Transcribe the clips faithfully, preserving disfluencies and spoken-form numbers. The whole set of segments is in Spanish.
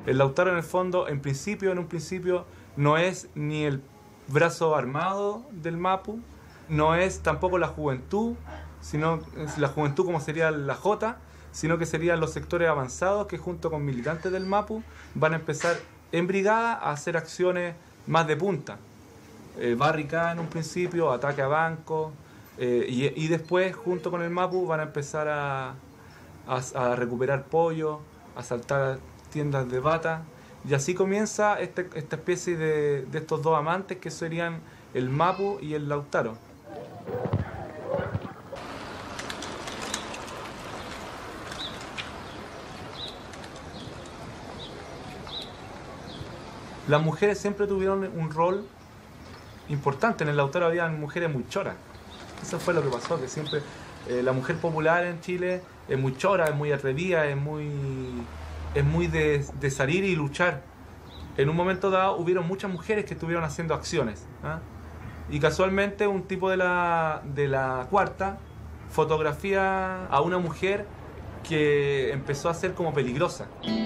El Lautaro en el fondo, en principio, en un principio, no es ni el brazo armado del Mapu, no es tampoco la juventud, sino la juventud como sería la Jota, sino que serían los sectores avanzados que junto con militantes del Mapu van a empezar en brigada a hacer acciones más de punta. Eh, barricada en un principio, ataque a bancos, eh, y, y después junto con el Mapu van a empezar a, a, a recuperar pollo, a asaltar tiendas de bata, y así comienza este, esta especie de, de estos dos amantes que serían el Mapu y el Lautaro. Las mujeres siempre tuvieron un rol importante. En el Lautaro había mujeres muy choras. Eso fue lo que pasó, que siempre eh, la mujer popular en Chile es muy chora, es muy atrevida, es muy, es muy de, de salir y luchar. En un momento dado hubieron muchas mujeres que estuvieron haciendo acciones, ¿eh? Y casualmente un tipo de la, de la cuarta fotografía a una mujer que empezó a ser como peligrosa.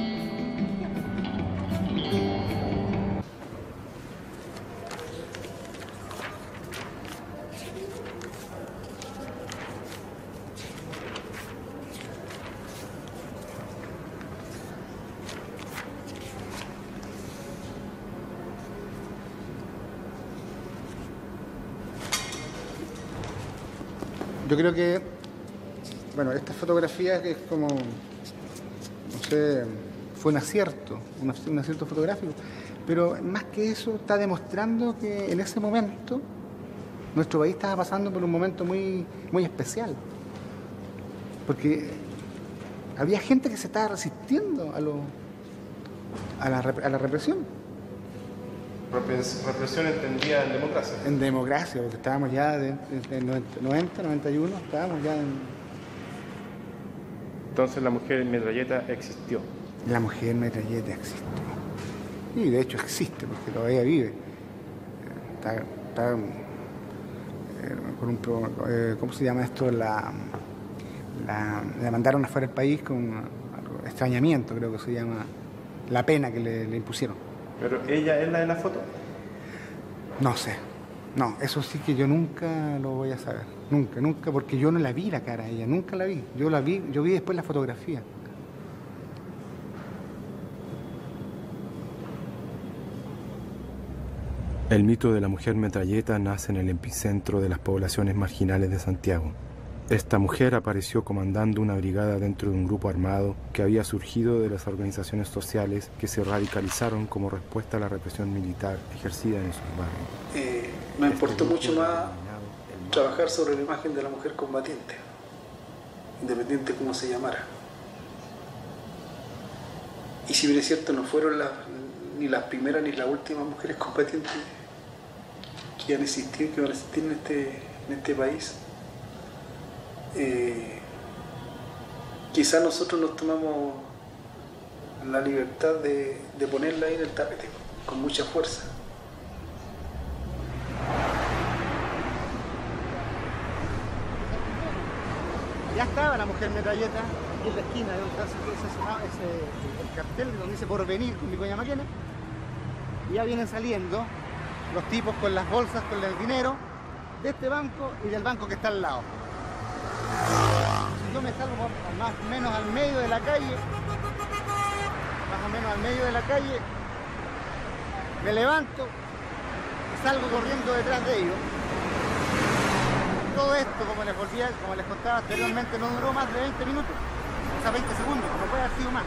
Yo creo que, bueno, esta fotografía que es como, no sé, fue un acierto, un, un acierto fotográfico, pero más que eso está demostrando que en ese momento nuestro país estaba pasando por un momento muy, muy especial, porque había gente que se estaba resistiendo a, lo, a, la, a la represión. Represión entendida en democracia. En democracia, porque estábamos ya de, de, de noventa, noventa y uno, estábamos ya en... Entonces la mujer metralleta existió. La mujer metralleta existió. Y de hecho existe, porque todavía vive. Está, está eh, con un, eh, ¿cómo se llama esto? La, la, la mandaron afuera del país con algo, extrañamiento, creo que se llama, la pena que le, le impusieron. ¿Pero ella es la de la foto? No sé. No, eso sí que yo nunca lo voy a saber. Nunca, nunca, porque yo no la vi la cara a ella, nunca la vi. Yo la vi, yo vi después la fotografía. El mito de la mujer metralleta nace en el epicentro de las poblaciones marginales de Santiago. Esta mujer apareció comandando una brigada dentro de un grupo armado que había surgido de las organizaciones sociales que se radicalizaron como respuesta a la represión militar ejercida en esos barrios. Eh, me importó mucho más trabajar sobre la imagen de la mujer combatiente, independiente cómo se llamara. Y si bien es cierto, no fueron las, ni las primeras ni las últimas mujeres combatientes que han existido, que van a existir en este, en este país, Eh, quizás nosotros nos tomamos la libertad de, de ponerla ahí en el tapete con mucha fuerza. Ya estaba la mujer metralleta en la esquina de donde se sonaba ese, el cartel donde dice Porvenir con Vicuña Maquena, y ya vienen saliendo los tipos con las bolsas con el dinero de este banco y del banco que está al lado. Yo me salgo más o menos al medio de la calle, más o menos al medio de la calle, me levanto y salgo corriendo detrás de ellos. Todo esto, como les volvía, como les contaba anteriormente, no duró más de veinte minutos, o sea, veinte segundos, no puede haber sido más.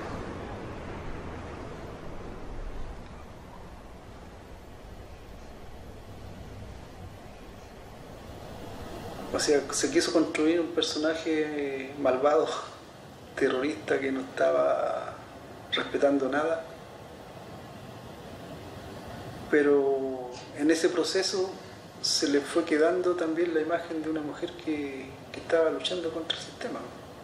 O sea, se quiso construir un personaje malvado, terrorista, que no estaba respetando nada. Pero en ese proceso se le fue quedando también la imagen de una mujer que, que estaba luchando contra el sistema.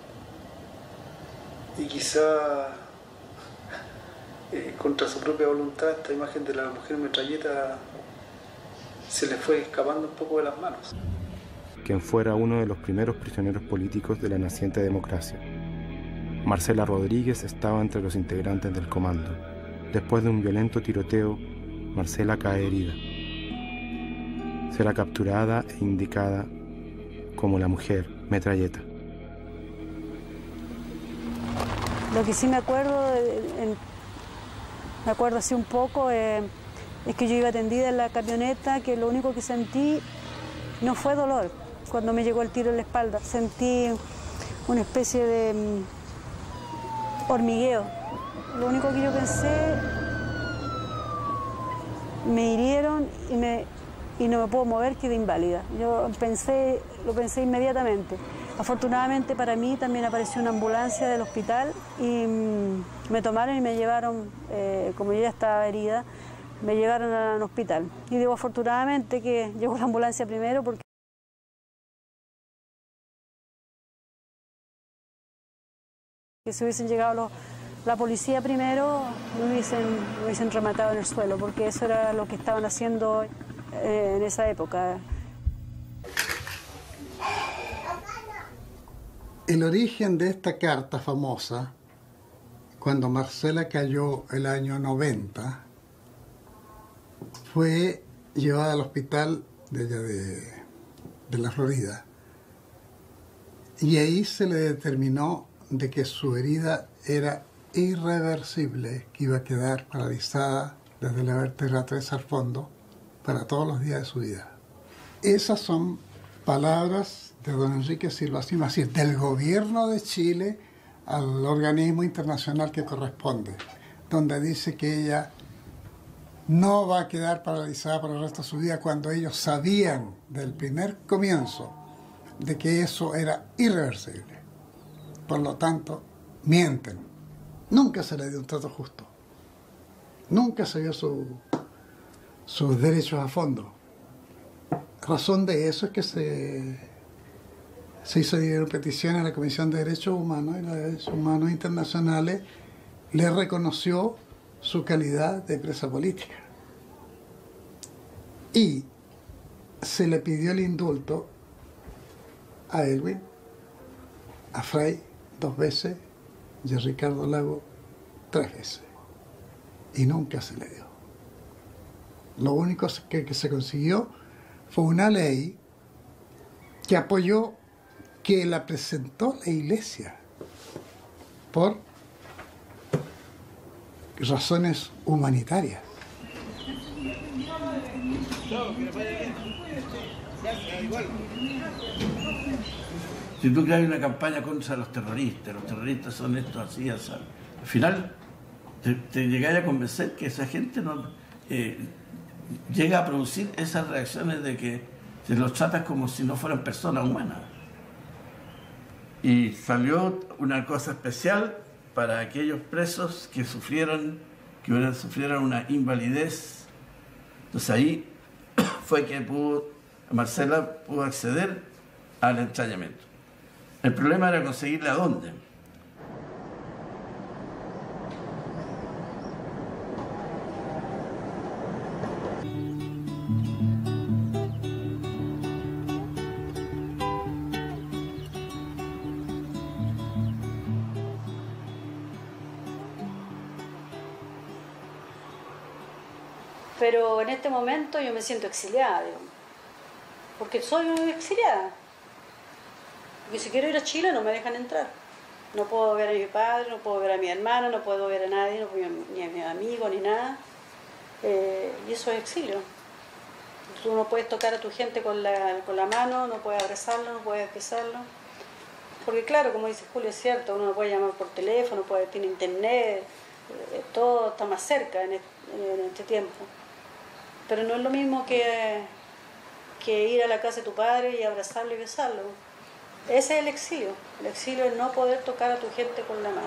Y quizá eh, contra su propia voluntad esta imagen de la mujer metralleta se le fue escapando un poco de las manos. Quien fuera uno de los primeros prisioneros políticos de la naciente democracia. Marcela Rodríguez estaba entre los integrantes del comando. Después de un violento tiroteo, Marcela cae herida. Será capturada e indicada como la mujer metralleta. Lo que sí me acuerdo, en, me acuerdo así un poco, eh, es que yo iba tendida en la camioneta, que lo único que sentí no fue dolor. Cuando me llegó el tiro en la espalda, sentí una especie de um, hormigueo. Lo único que yo pensé, me hirieron y, me, y no me puedo mover, quedé inválida. Yo pensé, lo pensé inmediatamente. Afortunadamente para mí también apareció una ambulancia del hospital y um, me tomaron y me llevaron, eh, como yo ya estaba herida, me llevaron al hospital. Y digo afortunadamente que llegó la ambulancia primero porque que si hubiesen llegado los, la policía primero, me hubiesen, me hubiesen rematado en el suelo, porque eso era lo que estaban haciendo eh, en esa época. El origen de esta carta famosa, cuando Marcela cayó el año noventa, fue llevada al hospital de, allá de, de la Florida. Y ahí se le determinó de que su herida era irreversible, que iba a quedar paralizada desde la vértebra tres al fondo para todos los días de su vida. Esas son palabras de don Enrique Silva Sima, es decir, del gobierno de Chile al organismo internacional que corresponde, donde dice que ella no va a quedar paralizada para el resto de su vida, cuando ellos sabían del primer comienzo de que eso era irreversible. Por lo tanto, mienten. Nunca se le dio un trato justo. Nunca se vio su, sus derechos a fondo. Razón de eso es que se, se hizo dieron peticiones a la Comisión de Derechos Humanos, y los Derechos Humanos Internacionales le reconoció su calidad de presa política. Y se le pidió el indulto a Elwin, a Frei dos veces y a Ricardo Lago tres veces. Y nunca se le dio. Lo único que, que se consiguió fue una ley que apoyó, que la presentó la Iglesia por razones humanitarias. Si tú creas una campaña contra los terroristas, los terroristas son estos así, así, al final te, te llegas a convencer que esa gente no eh, llega a producir esas reacciones de que se los tratas como si no fueran personas humanas. Y salió una cosa especial para aquellos presos que sufrieron, que hubieran, sufrieron una invalidez. Entonces ahí fue que pudo, Marcela pudo acceder al entrañamiento. El problema era conseguirle a dónde. Pero en este momento yo me siento exiliada, digamos, porque soy exiliada. Porque si quiero ir a Chile no me dejan entrar. No puedo ver a mi padre, no puedo ver a mi hermano, no puedo ver a nadie, no puedo, ni a mis amigos, ni nada. Eh, y eso es exilio. Tú no puedes tocar a tu gente con la, con la mano, no puedes abrazarlo, no puedes besarlo. Porque claro, como dice Julio, es cierto, uno no puede llamar por teléfono, puede tener internet, eh, todo está más cerca en este, en este tiempo. Pero no es lo mismo que, que ir a la casa de tu padre y abrazarlo y besarlo. Ese es el exilio. El exilio es no poder tocar a tu gente con la mano.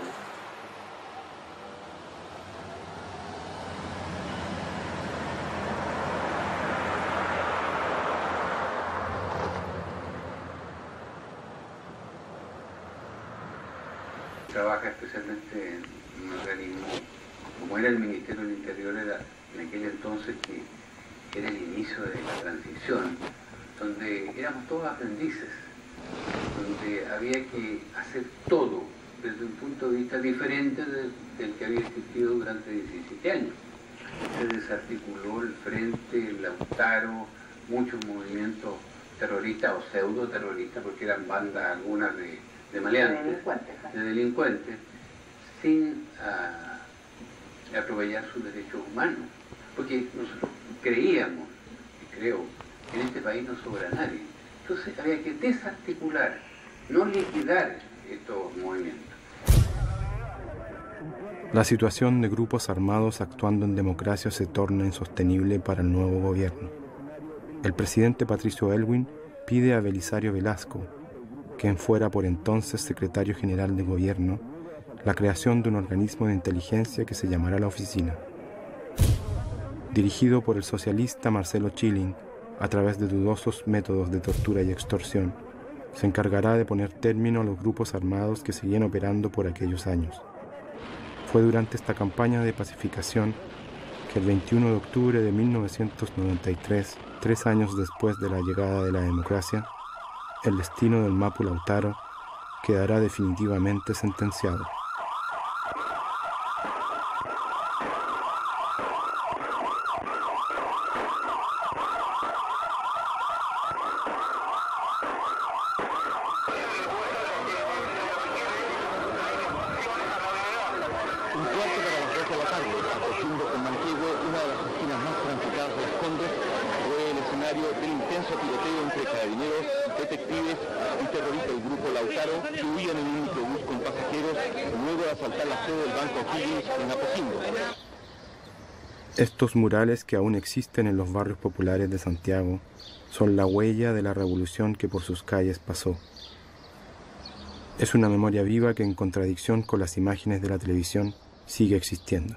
Trabaja especialmente en un organismo como era el Ministerio del Interior, era en aquel entonces que era el inicio de la transición, donde éramos todos aprendices, donde había que hacer todo desde un punto punto de vista diferente del, del que había existido durante diecisiete años. Se desarticuló el Frente, el Lautaro, muchos movimientos terroristas o pseudo terroristas, porque eran bandas algunas de, de maleantes, de delincuentes, de delincuentes sin uh, atropellar sus derechos humanos. Porque nosotros creíamos, y creo, que en este país no sobra nadie. Entonces había que desarticular, no liquidar estos movimientos. La situación de grupos armados actuando en democracia se torna insostenible para el nuevo gobierno. El presidente Patricio Aylwin pide a Belisario Velasco, quien fuera por entonces secretario general de gobierno, la creación de un organismo de inteligencia que se llamará la Oficina. Dirigido por el socialista Marcelo Chilling, a través de dudosos métodos de tortura y extorsión, se encargará de poner término a los grupos armados que seguían operando por aquellos años. Fue durante esta campaña de pacificación que el veintiuno de octubre de mil novecientos noventa y tres, tres años después de la llegada de la democracia, el destino del Mapu Lautaro quedará definitivamente sentenciado. Estos murales que aún existen en los barrios populares de Santiago son la huella de la revolución que por sus calles pasó. Es una memoria viva que, en contradicción con las imágenes de la televisión, sigue existiendo.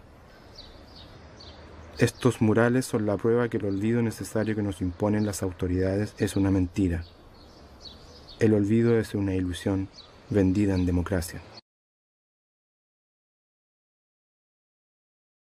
Estos murales son la prueba que el olvido necesario que nos imponen las autoridades es una mentira. El olvido es una ilusión vendida en democracia.